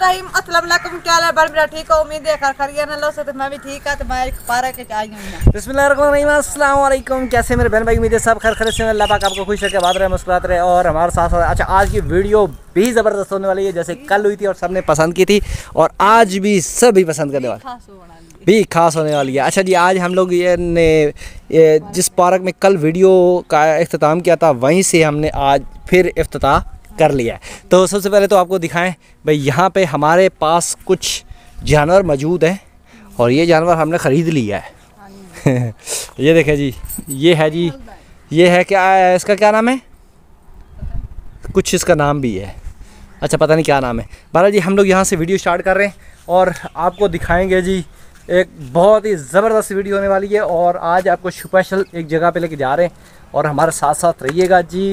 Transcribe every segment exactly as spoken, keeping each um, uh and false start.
रहीम अस्सलाम वालेकुम। क्या हाल है? बड़ मेरा ठीक है, उम्मीद है खैर खैरियत है। लो से तो मैं भी ठीक है। तो मैं एक पारा के आई हूं। बिस्मिल्लाहिर्रहमानिर्रहीम, अस्सलाम वालेकुम। कैसे मेरे बहन भाई, उम्मीद है सब खैर खैरियत से। अल्लाह पाक आपको खुश रखे, बात रहे, मुस्कुराते रहे और हमारे साथ साथ। अच्छा, आज की वीडियो भी ज़बरदस्त होने वाली है, जैसे कल हुई थी और सबने पसंद की थी और आज भी सभी पसंद करने वाले भी खास होने वाली है। अच्छा जी, आज हम लोग ये ने ये जिस पार्क में कल वीडियो का इख्तिताम किया था, वहीं से हमने आज फिर इफ्तिताह कर लिया है। तो सबसे पहले तो आपको दिखाएं भाई, यहाँ पे हमारे पास कुछ जानवर मौजूद हैं और ये जानवर हमने ख़रीद लिया है। ये देखें जी, ये है जी, ये है क्या है, इसका क्या नाम है? कुछ इसका नाम भी है, अच्छा पता नहीं क्या नाम है। बहरहाल जी, हम लोग यहाँ से वीडियो स्टार्ट कर रहे हैं और आपको दिखाएंगे जी एक बहुत ही ज़बरदस्त वीडियो होने वाली है। और आज आपको स्पेशल एक जगह पे लेके जा रहे हैं और हमारे साथ साथ रहिएगा जी।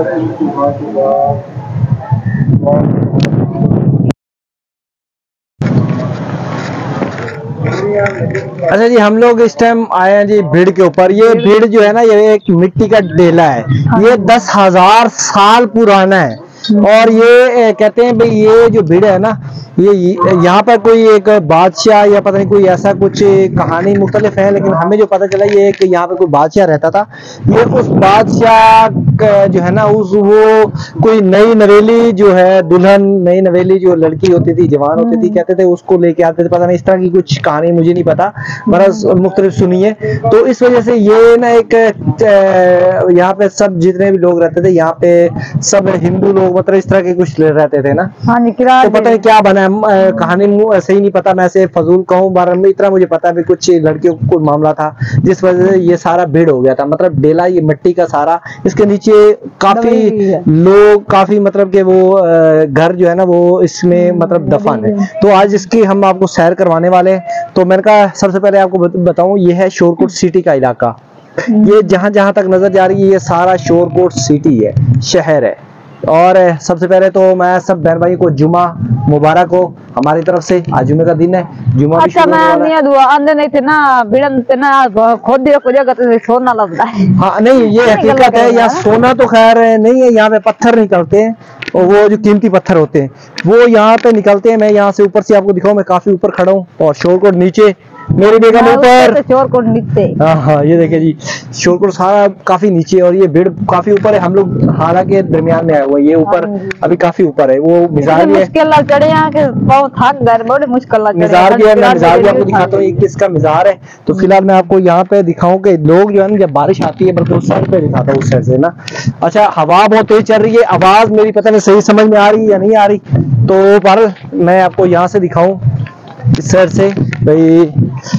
अच्छा जी, हम लोग इस टाइम आए हैं जी भीड़ के ऊपर। ये भीड़ जो है ना, ये एक मिट्टी का डेला है, ये दस हजार साल पुराना है। और ये कहते हैं भाई, ये जो भीड़ है ना, ये यहाँ पर कोई एक बादशाह या पता नहीं कोई ऐसा कुछ कहानी मुख्तलिफ है, लेकिन हमें जो पता चला ये एक यहाँ पे कोई बादशाह रहता था। ये उस बादशाह जो है ना, उस वो कोई नई नवेली जो है दुल्हन, नई नवेली जो लड़की होती थी, जवान होती थी, कहते थे उसको लेके आते थे। पता नहीं, इस तरह की कुछ कहानी मुझे नहीं पता, बरस मुख्तलिफ सुनिए। तो इस वजह से ये ना एक यहाँ पे सब जितने भी लोग रहते थे, यहाँ पे सब हिंदू लोग मतलब इस तरह के कुछ रहते थे ना। हाँ, तो पता नहीं क्या बना है, कहानी सही नहीं पता, मैं से फजूल कहूँ। बार में इतना मुझे पता है कुछ लड़कियों को कोई मामला था जिस वजह से ये सारा भीड़ हो गया था। मतलब डेला ये मिट्टी का सारा, इसके नीचे काफी लोग, काफी मतलब के वो घर जो है ना वो इसमें मतलब दफन है। तो आज इसकी हम आपको सैर करवाने वाले हैं। तो मैंने कहा सबसे पहले आपको बताऊं, ये है शोरकोट सिटी का इलाका। ये जहां जहां तक नजर जा रही है ये सारा शोरकोट सिटी है, शहर है। और सबसे पहले तो मैं सब बहन भाई को जुमा मुबारक हो हमारी तरफ से। आज जुमे का दिन है, जुमा भी शुरू होने वाला है। अंदर नहीं थे ना, भिड़न थे ना, खोद दिया को जगह तो सोना लगता है। हाँ नहीं, ये हकीकत है, यहाँ सोना तो खैर नहीं है, यहाँ पे पत्थर निकलते हैं और वो जो कीमती पत्थर होते हैं वो यहाँ पे निकलते हैं। मैं यहाँ से ऊपर से आपको दिखाऊं, मैं काफी ऊपर खड़ा हूँ और शोरकोट नीचे, मेरी बेगम ऊपर, शोरकोट नीचे। हाँ हाँ, ये देखिए जी, शोरकोट सारा काफी नीचे और ये भीड़ काफी ऊपर है। हम लोग हालांकि दरमियान में आए हुए, ये ऊपर अभी काफी ऊपर है। वो मिजार भी है, मुश्किल चढ़े यहाँ के बहुत थक गए, बड़े मुश्किल मिजार भी है। मैं मिजार भी आपको दिखाता हूँ, एक किसका मिजार है। तो फिलहाल मैं आपको यहाँ पे दिखाऊं कि लोग जो है ना, जब बारिश आती है, बल्कि उस साइड पे दिखाता हूँ, उस साइड से ना। अच्छा, हवा बहुत तेज चल रही है, आवाज मेरी पता नहीं सही समझ में आ रही है या नहीं आ रही, तो पर मैं आपको यहाँ से दिखाऊं इस साइड से भाई।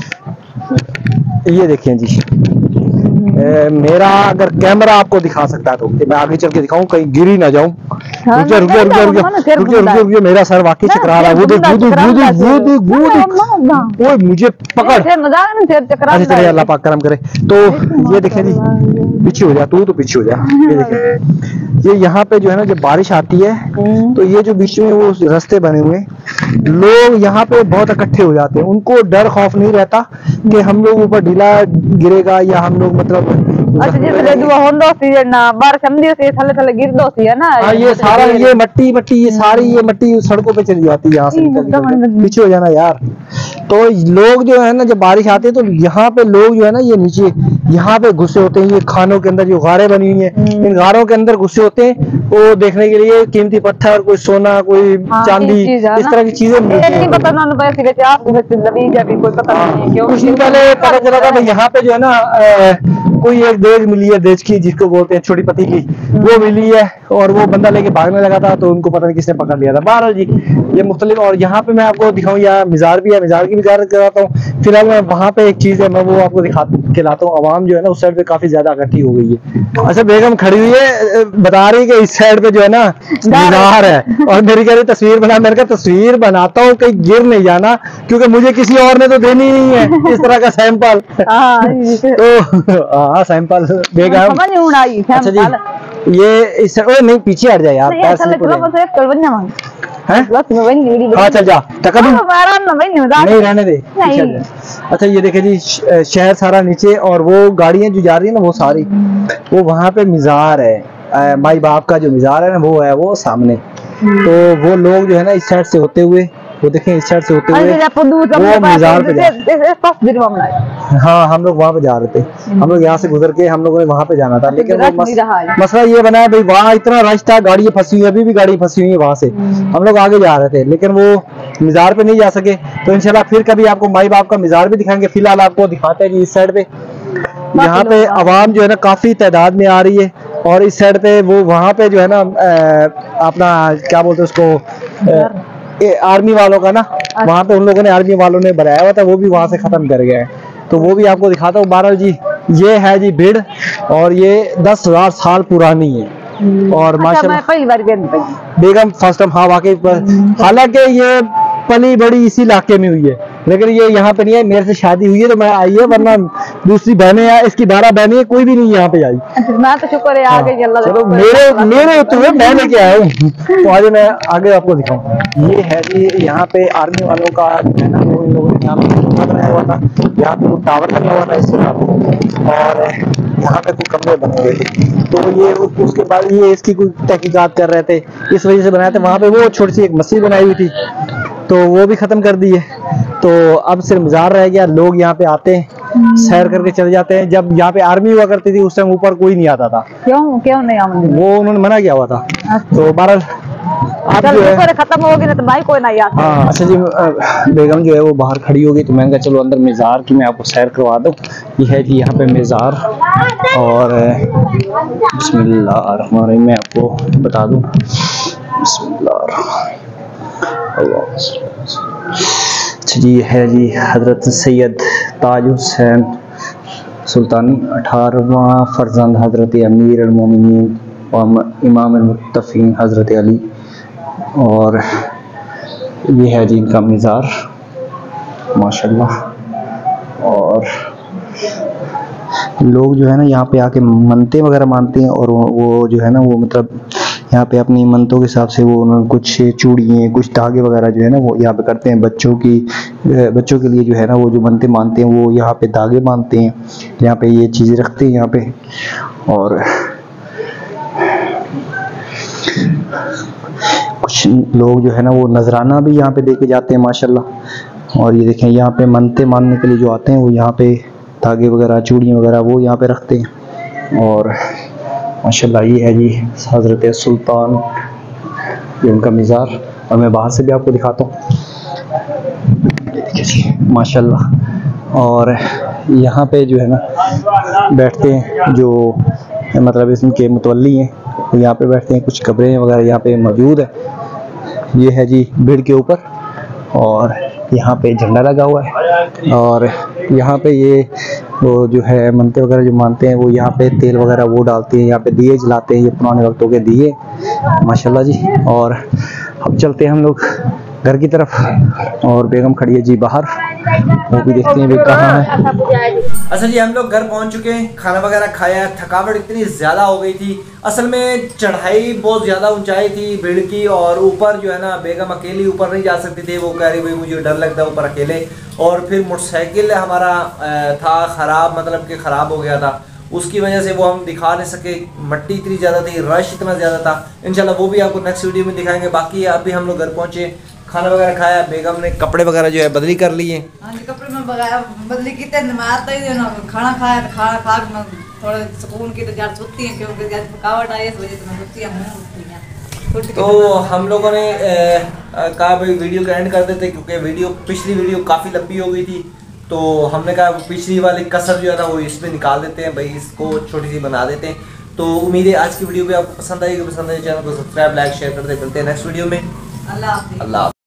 ये देखिए जी, ए, मेरा अगर कैमरा आपको दिखा सकता है तो मैं आगे चल के दिखाऊं, कहीं गिरी ना जाऊं। रुकिए रुकिए रुकिए रुकिए रुकिए रुकिए, मेरा सर वाकई चकरा रहा है। वो देख वो देख वो देख वो देख वो देख, ओए मुझे पकड़। अच्छा चलिए, अल्लाह पाक करम करे। तो ये देखें जी, पीछे हो जा तू, तो पीछे हो जा। ये देखें, ये यहाँ पे जो है ना, जब बारिश आती है तो ये जो बीच में वो रास्ते बने हुए, लोग यहाँ पे बहुत इकट्ठे हो जाते हैं। उनको डर खौफ नहीं रहता कि हम लोग ऊपर ढीला गिरेगा या हम लोग मतलब अच्छा जैसे दुआ होंदो सी ना, बारिश समझियो से थले थले गिर दो सी है ना। हाँ, ये सारा ये मट्टी मट्टी ये सारी ये मट्टी सड़कों पे चली जाती है। यहाँ से पीछे हो जाना यार। तो लोग जो है ना, जब बारिश आती है तो यहाँ पे लोग जो है ना, ये नीचे यहाँ पे घुसे होते हैं। ये खानों के अंदर जो गाड़े बनी हुई हैं, इन गाड़ों के अंदर घुसे होते हैं वो देखने के लिए कीमती पत्थर, कोई सोना, कोई चांदी, इस तरह की चीजें मिलती हैं। कुछ दिन पहले पता चला था यहाँ पे जो है ना कोई एक देज मिली है, देज की जिसको बोलते हैं छोटी पतीली, वो मिली है और वो बंदा लेके भागने लगा था, तो उनको पता नहीं किसने पकड़ लिया था। बहरहाल जी, ये मुख्तलिफ। और यहाँ पे मैं आपको दिखाऊं, यहाँ मिजार भी है, मिजार की भी ज़ियारत कराता हूँ। फिलहाल मैं वहाँ पे एक चीज है, मैं वो आपको दिखा के लाता हूँ। आवाम जो है ना उस साइड पे काफी ज्यादा इकट्ठी हो गई है। अच्छा, बेगम खड़ी हुई है, बता रही कि इस साइड पे जो है ना मिजार है और मेरी कह रही तस्वीर बना। मेरे का तस्वीर बनाता हूँ, कहीं गिर नहीं जाना, क्योंकि मुझे किसी और ने तो देनी नहीं है इस तरह का सैंपल। तो हाँ, सैंपल बेगम। अच्छा जी, ये इस ओ नहीं, पीछे हट जाए यार, है? हाँ चल जा, टका दूं? नहीं रहने दे। अच्छा, ये देखे जी, शहर सारा नीचे और वो गाड़ियां जो जा रही है ना, वो सारी वो वहाँ पे मिजार है। माई बाप का जो मिजार है ना, वो है वो सामने। तो वो लोग जो है ना इस साइड से होते हुए वो देखें इस साइड से होते हुए अरे आपको दूर वो मज़ार पे जा हाँ हम लोग वहाँ पे जा रहे थे। हम लोग यहाँ से गुजर के हम लोगों ने वहाँ पे जाना था, लेकिन वो मस, मसला ये बना है भाई वहाँ इतना रश था, गाड़ियाँ फंसी हुई, अभी भी गाड़ी फंसी हुई है वहाँ से। हम लोग आगे जा रहे थे लेकिन वो मज़ार पे नहीं जा सके, तो इंशाल्लाह फिर कभी आपको माई बाप का मज़ार भी दिखाएंगे। फिलहाल आपको दिखाते हैं जी इस साइड पे, यहाँ पे आवाम जो है ना काफी तादाद में आ रही है, और इस साइड पे वो वहाँ पे जो है ना अपना क्या बोलते हैं उसको ए, आर्मी वालों का ना, वहाँ पे उन लोगों ने आर्मी वालों ने बनाया हुआ था, वो भी वहाँ से खत्म कर गया है, तो वो भी आपको दिखाता हूँ। बहरहाल जी ये है जी भीड़, और ये दस हजार साल पुरानी है, और माशाल्लाह पहली बार बेगम फर्स्ट टाइम हाँ वाकई, हालांकि ये पली बड़ी इसी इलाके में हुई है, लेकिन ये यहाँ पे नहीं है, मेरे से शादी हुई है तो मैं आई है, वरना दूसरी बहनें हैं, इसकी बारह बहनें हैं, कोई भी नहीं यहाँ पे आई। मैं तो शुक्र है आगे हाँ, चलो मेरे मेरे होते हुए मैं लेके आया हूँ, तो आज मैं आगे आपको दिखाऊँ। ये है जी यहाँ पे आर्मी वालों का है ना, वो इन लोगों ने यहाँ पे बनाया हुआ था, यहाँ पे टावर लगा हुआ था इस तरह, और यहाँ पे कुछ कमरे बने हुए थे, तो ये उसके बाद ये इसकी कुछ तहकीकात कर रहे थे, इस वजह से बनाया था। वहाँ पे वो छोटी सी एक मस्जिद बनाई हुई थी, तो वो भी खत्म कर दी है, तो अब सिर्फ मज़ार रह गया। लोग यहाँ पे आते हैं, सैर करके चले जाते हैं। जब यहाँ पे आर्मी हुआ करती थी उस टाइम ऊपर कोई नहीं आता था। क्यों क्यों नहीं आऊंगी? वो उन्होंने मना किया हुआ था। तो बहरहाल आप जो है खत्म होगी ना तो भाई कोई नहीं आता। हाँ अच्छा जी, बेगम जो है वो बाहर खड़ी होगी, तो मैंने कहा चलो अंदर मज़ार की मैं आपको सैर करवा दूँ। ये है जी यहाँ पे मज़ार, और बिस्मिल्लाह मैं आपको बता दूँ, बिस्मिल्लाह। अच्छा जी है जी हज़रत सैयद ताज हुसैन सुल्तानी, अठारहवां फर्जंद हज़रत अमीर अल मोमिनीन व इमाम अल मुत्तक़ीन हज़रत अली, और ये है जी इनका मज़ार माशाल्लाह। और लोग जो है ना यहाँ पे आके मनते वगैरह मानते हैं, और वो जो है ना वो मतलब यहाँ पे अपनी मनतों के हिसाब से वो उन्होंने कुछ चूड़ियाँ कुछ धागे वगैरह जो है ना वो यहाँ पे करते हैं। बच्चों की बच्चों के लिए जो है ना वो जो मनते मानते हैं वो यहाँ पे धागे बांधते हैं, यहाँ पे ये चीज़ें रखते हैं यहाँ पे। और कुछ लोग जो है ना वो नजराना भी यहाँ पे दे के जाते हैं माशाल्लाह। और ये देखें यहाँ पे मनते मानने के लिए जो आते हैं वो यहाँ पे धागे वगैरह चूड़ियाँ वगैरह वो यहाँ पे रखते हैं। और माशाल्लाह ये है जी हज़रत सुल्तान, ये उनका मज़ार, और मैं बाहर से भी आपको दिखाता हूँ, ये देखिए जी माशाल्लाह। और यहाँ पे जो है ना बैठते हैं जो मतलब इनके मुतवल्ली हैं, तो यहाँ पे बैठते हैं, कुछ कब्रें वगैरह यहाँ पे मौजूद है। ये है जी भीड़ के ऊपर, और यहाँ पे झंडा लगा हुआ है, और यहाँ पे ये वो जो है मनते वगैरह जो मानते हैं वो यहाँ पे तेल वगैरह वो डालते हैं, यहाँ पे दिए जलाते हैं, ये पुराने वक्तों के दिए माशाल्लाह जी। और अब चलते हैं हम लोग घर की तरफ, और बेगम खड़ी है जी बाहर, वो भी देखते हैं वे कहाँ है। अच्छा जी हम लोग घर पहुंच चुके हैं, खाना वगैरह खाया। थकावट इतनी ज़्यादा हो गई थी, असल में चढ़ाई बहुत ज़्यादा ऊंचाई थी भीड़ की, और ऊपर जो है ना बेगम अकेली ऊपर नहीं जा सकती थी, वो कह रही भाई मुझे डर लगता है ऊपर अकेले। और फिर मोटरसाइकिल हमारा था ख़राब, मतलब कि ख़राब हो गया था, उसकी वजह से वो हम दिखा नहीं सके। मट्टी इतनी ज़्यादा थी, रश इतना ज़्यादा था, इंशाल्लाह वो भी आपको नेक्स्ट वीडियो में दिखाएंगे। बाकी अभी हम लोग घर पहुँचे, खाना वगैरह खाया, बेगम ने कपड़े वगैरह जो है बदली कर लिए। हाँ जी कपड़े में बदली की थे, मैं आता ही ना खाना खाया, खाना खा के मैं थोड़ा सुकून की तो ज़्यादा सोती है, क्योंकि ज़्यादा थकावट आई इस वजह से मैं सोती है। तो हम लोगों ने कहा भाई वीडियो का एंड कर देते, क्योंकि वीडियो पिछली वीडियो काफ़ी लंबी हो गई थी, तो हमने कहा पिछली वाली कसर जो है ना वो इसमें निकाल देते हैं भाई, इसको छोटी सी बना देते हैं। तो उम्मीद है आज की वीडियो भी आपको पसंद आएगी। पसंद आए चैनल को सब्सक्राइब लाइक शेयर कर दे। मिलते हैं नेक्स्ट वीडियो में। अल्लाह हाफ़िज़। अल्लाह।